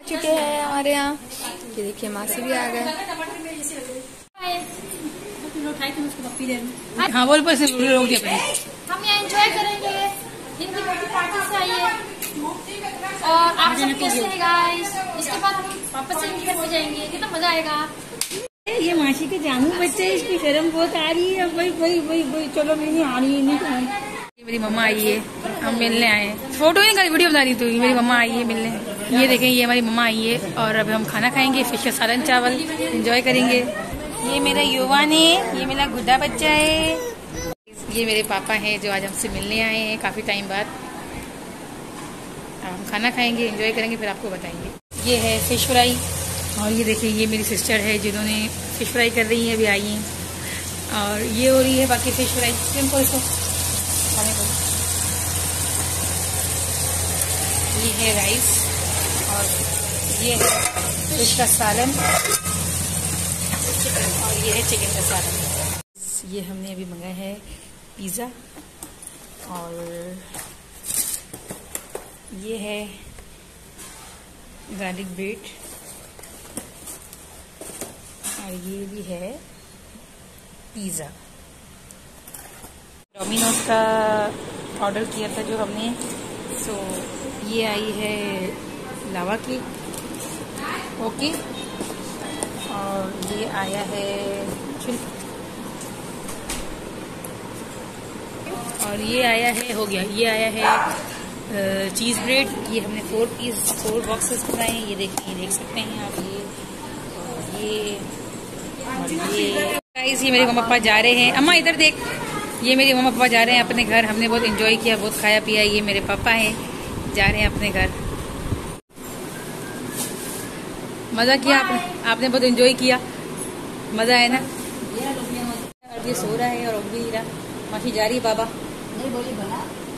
चुके हैं हमारे यहाँ। ये देखिए मासी भी आ गए। हाँ बोल पर रोक दिया। हम यहाँ एंजॉय करेंगे, इनकी बर्थडे पार्टी से आई है और आप सब कैसे हैं गाइस। इसके बाद हम वापस से इनके घर पे जाएंगे, कितना मजा आएगा। ये मासी के जानू बच्चे, इसकी शर्म बहुत आ रही है। वही चलो नहीं आ रही नहीं। ये मेरी मम्मा आई है, हम मिलने आए हैं। फोटो नहीं करी, वीडियो बता रही थी। मेरी मम्मा आई है मिलने। ये देखें, ये हमारी मम्मा आई है और अब हम खाना खाएंगे, फिश का सालन चावल एंजॉय करेंगे। ये मेरा युवान है, ये मेरा गुड्डा बच्चा है। ये मेरे पापा हैं जो आज हमसे मिलने आए हैं काफी टाइम बाद। अब हम खाना खाएंगे, एंजॉय करेंगे, फिर आपको बताएंगे। ये है फिश फ्राई और ये देखिए ये मेरी सिस्टर है जिन्होंने फिश फ्राई कर रही है, अभी आई हैं। और ये हो रही है बाकी फिश फ्राई। इसको खाने को ये है राइस और ये है फिश का सालन और ये है चिकन का सालन। ये हमने अभी मंगाया है पिज़्ज़ा और ये है गार्लिक ब्रेड और ये भी है पिज़्ज़ा। डोमिनोज का ऑर्डर किया था जो हमने, सो ये आई है लावा केक ओके और ये आया है और ये आया है हो गया, ये आया है चीज़ ब्रेड। ये हमने 4 बॉक्सेस बनाए हैं। ये देख सकते हैं आप। ये गाइस ये मेरे मम्मा पापा जा रहे हैं। अम्मा इधर देख, ये मेरे मम्मा पापा जा रहे हैं अपने घर। हमने बहुत एंजॉय किया, बहुत खाया पिया। ये मेरे पापा हैं, जा रहे हैं अपने घर। मजा किया आपने बहुत एंजॉय किया, मजा है ना। और ये सो रहा है और भी माफी जा रही है। बाबा नहीं बोली बना